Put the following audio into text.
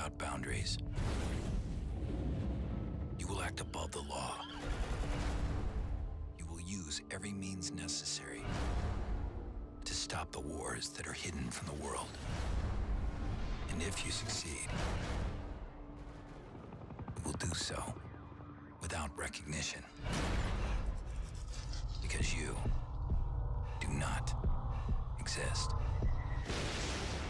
without boundaries. You will act above the law. You will use every means necessary to stop the wars that are hidden from the world. And if you succeed, you will do so without recognition. Because you do not exist.